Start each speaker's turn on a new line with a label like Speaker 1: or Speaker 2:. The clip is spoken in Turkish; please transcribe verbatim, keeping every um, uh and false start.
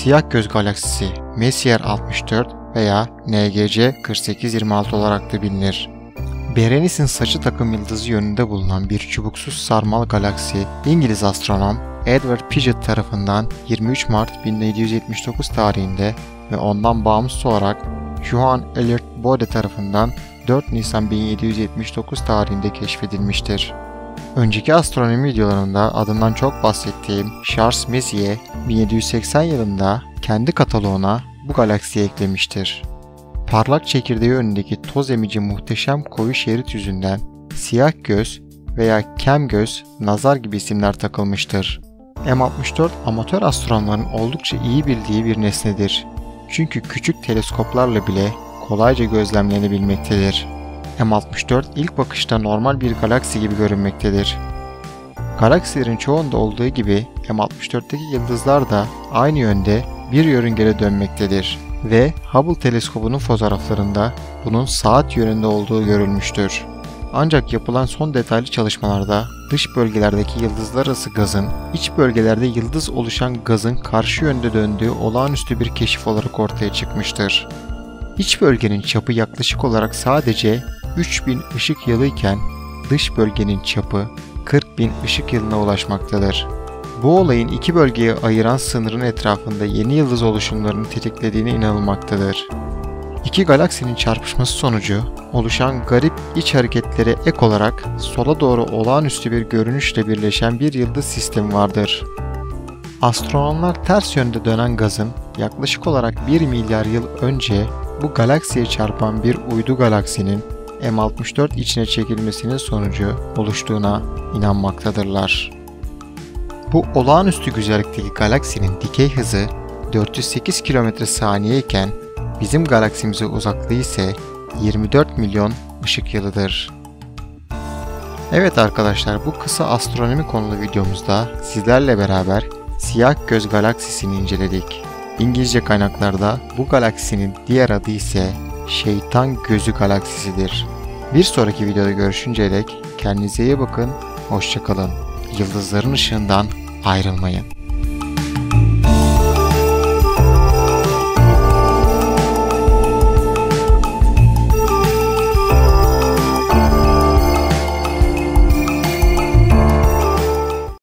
Speaker 1: Siyah Göz Galaksisi Messier altmış dört veya N G C kırk sekiz yirmi altı olarak da bilinir. Berenis'in saçı takım yıldızı yönünde bulunan bir çubuksuz sarmal galaksi, İngiliz astronom Edward Paget tarafından yirmi üç Mart bin yedi yüz yetmiş dokuz tarihinde ve ondan bağımsız olarak Johann Elliott Bode tarafından dört Nisan bin yedi yüz yetmiş dokuz tarihinde keşfedilmiştir. Önceki astronomi videolarında adından çok bahsettiğim Charles Messier, bin yedi yüz seksen yılında kendi kataloğuna bu galaksiyi eklemiştir. Parlak çekirdeği önündeki toz emici muhteşem koyu şerit yüzünden siyah göz veya kem göz nazar gibi isimler takılmıştır. M altmış dört amatör astronomların oldukça iyi bildiği bir nesnedir. Çünkü küçük teleskoplarla bile kolayca gözlemlenebilmektedir. M altmış dört ilk bakışta normal bir galaksi gibi görünmektedir. Galaksilerin çoğunda olduğu gibi M altmış dörtteki yıldızlar da aynı yönde bir yörüngede dönmektedir ve Hubble teleskobunun fotoğraflarında bunun saat yönünde olduğu görülmüştür. Ancak yapılan son detaylı çalışmalarda dış bölgelerdeki yıldızlar arası gazın, iç bölgelerde yıldız oluşan gazın karşı yönde döndüğü olağanüstü bir keşif olarak ortaya çıkmıştır. İç bölgenin çapı yaklaşık olarak sadece üç bin ışık yılı iken dış bölgenin çapı kırk bin ışık yılına ulaşmaktadır. Bu olayın iki bölgeye ayıran sınırın etrafında yeni yıldız oluşumlarını tetiklediğine inanılmaktadır. İki galaksinin çarpışması sonucu oluşan garip iç hareketlere ek olarak sola doğru olağanüstü bir görünüşle birleşen bir yıldız sistemi vardır. Astronomlar ters yönde dönen gazın yaklaşık olarak bir milyar yıl önce bu galaksiye çarpan bir uydu galaksinin M altmış dört içine çekilmesinin sonucu oluştuğuna inanmaktadırlar. Bu olağanüstü güzellikteki galaksinin dikey hızı dört yüz sekiz kilometre saniye iken bizim galaksimize uzaklığı ise yirmi dört milyon ışık yılıdır. Evet arkadaşlar, bu kısa astronomi konulu videomuzda sizlerle beraber Siyah Göz Galaksisi'ni inceledik. İngilizce kaynaklarda bu galaksinin diğer adı ise Şeytan Gözü Galaksisidir. Bir sonraki videoda görüşünceye dek kendinize iyi bakın, hoşça kalın. Yıldızların ışığından ayrılmayın.